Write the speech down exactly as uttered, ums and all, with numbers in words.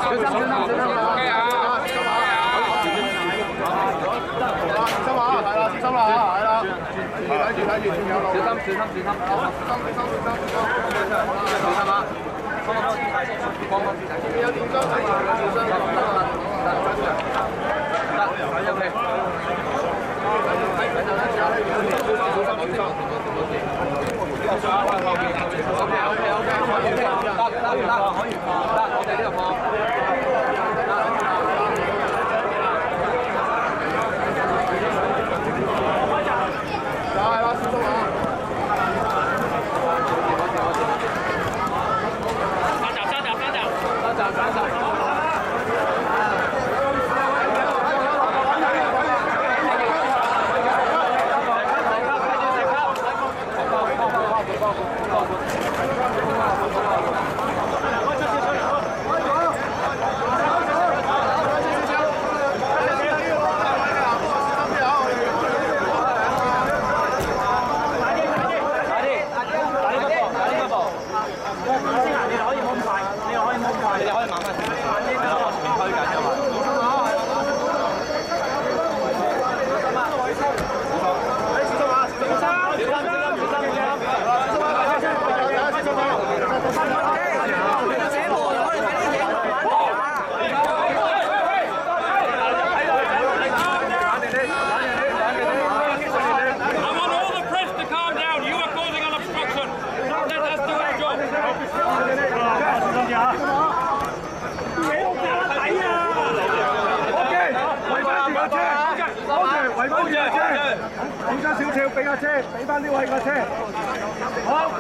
小心，小心，小心！OK 啊！小心啊！係啦，小心啦嚇，係啦，睇住睇住，仲有路。小心小心小心，好，小心小心小心小心啊！幫幫幫幫啲仔，有電箱睇住，電箱得得得得，得睇入嚟。睇睇就得，小心小心小心小心。後邊後邊 ，OK OK OK， 可以得得得，可以得，我哋呢度放。 俾架車，俾翻呢位架車。好。